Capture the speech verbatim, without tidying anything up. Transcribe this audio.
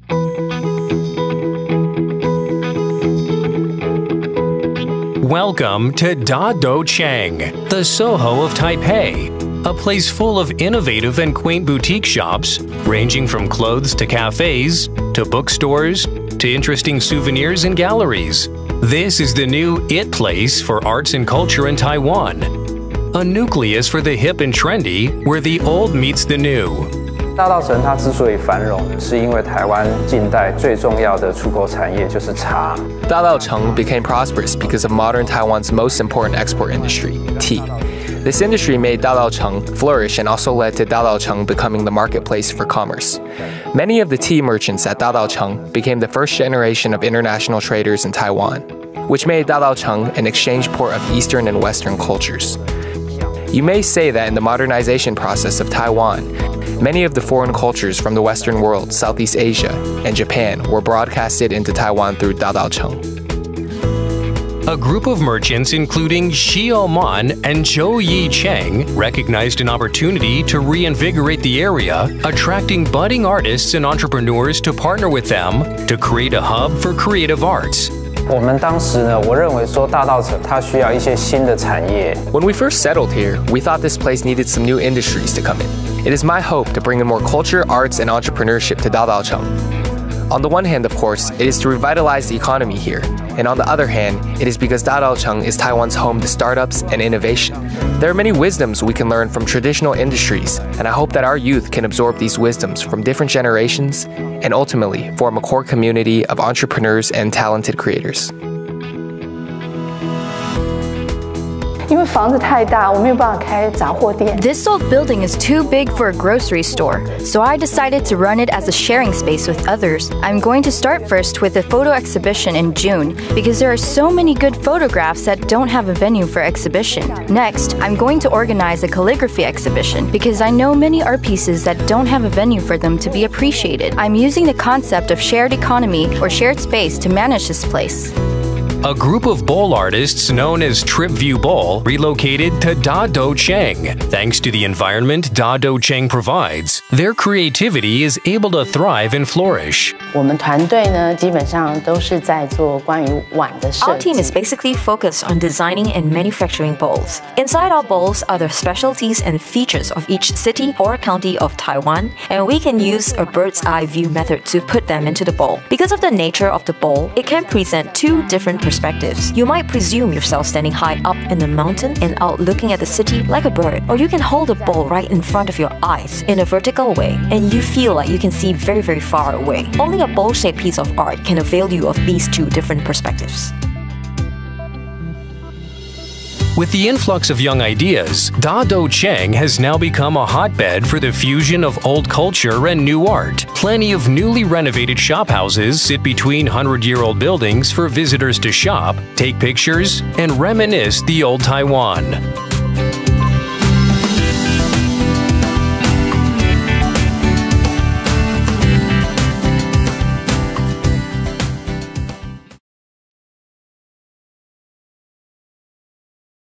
Welcome to Da Do Chang, the Soho of Taipei, a place full of innovative and quaint boutique shops, ranging from clothes to cafes, to bookstores, to interesting souvenirs and galleries. This is the new It Place for arts and culture in Taiwan, a nucleus for the hip and trendy, where the old meets the new. 大稻埕它之所以繁荣，是因为台湾近代最重要的出口产业就是茶。 Dadaocheng became prosperous because of modern Taiwan's most important export industry, tea. This industry made Dadaocheng flourish and also led to Dadaocheng becoming the marketplace for commerce. Many of the tea merchants at Dadaocheng became the first generation of international traders in Taiwan, which made Dadaocheng an exchange port of Eastern and Western cultures. You may say that in the modernization process of Taiwan, many of the foreign cultures from the Western world, Southeast Asia, and Japan were broadcasted into Taiwan through Dadaocheng. A group of merchants including Xiao Man and Zhou Yi Cheng recognized an opportunity to reinvigorate the area, attracting budding artists and entrepreneurs to partner with them to create a hub for creative arts. 我们当时呢，我认为说大稻埕它需要一些新的产业。 When we first settled here, we thought this place needed some new industries to come in. It is my hope to bring in more culture, arts, and entrepreneurship to Dadaocheng. On the one hand, of course, it is to revitalize the economy here, and on the other hand, it is because Dadaocheng is Taiwan's home to startups and innovation. There are many wisdoms we can learn from traditional industries, and I hope that our youth can absorb these wisdoms from different generations and ultimately form a core community of entrepreneurs and talented creators. 因为房子太大，我没有办法开杂货店。 This old building is too big for a grocery store, so I decided to run it as a sharing space with others. I'm going to start first with a photo exhibition in June, because there are so many good photographs that don't have a venue for exhibition. Next, I'm going to organize a calligraphy exhibition, because I know many art pieces that don't have a venue for them to be appreciated. I'm using the concept of shared economy or shared space to manage this place. A group of bowl artists known as Trip View Bowl relocated to Da Do Chang. Thanks to the environment Da Do Chang provides, their creativity is able to thrive and flourish. 我们团队呢，基本上都是在做关于碗的设计。 Our team is basically focused on designing and manufacturing bowls. Inside our bowls are the specialties and features of each city or county of Taiwan, and we can use a bird's eye view method to put them into the bowl. Because of the nature of the bowl, it can present two different perspectives. You might presume yourself standing high up in the mountain and out looking at the city like a bird, or you can hold a bowl right in front of your eyes in a vertical way, and you feel like you can see very, very far away. Only a bowl-shaped piece of art can avail you of these two different perspectives. With the influx of young ideas, Da Do Chang has now become a hotbed for the fusion of old culture and new art. Plenty of newly renovated shophouses sit between hundred-year-old buildings for visitors to shop, take pictures, and reminisce the old Taiwan.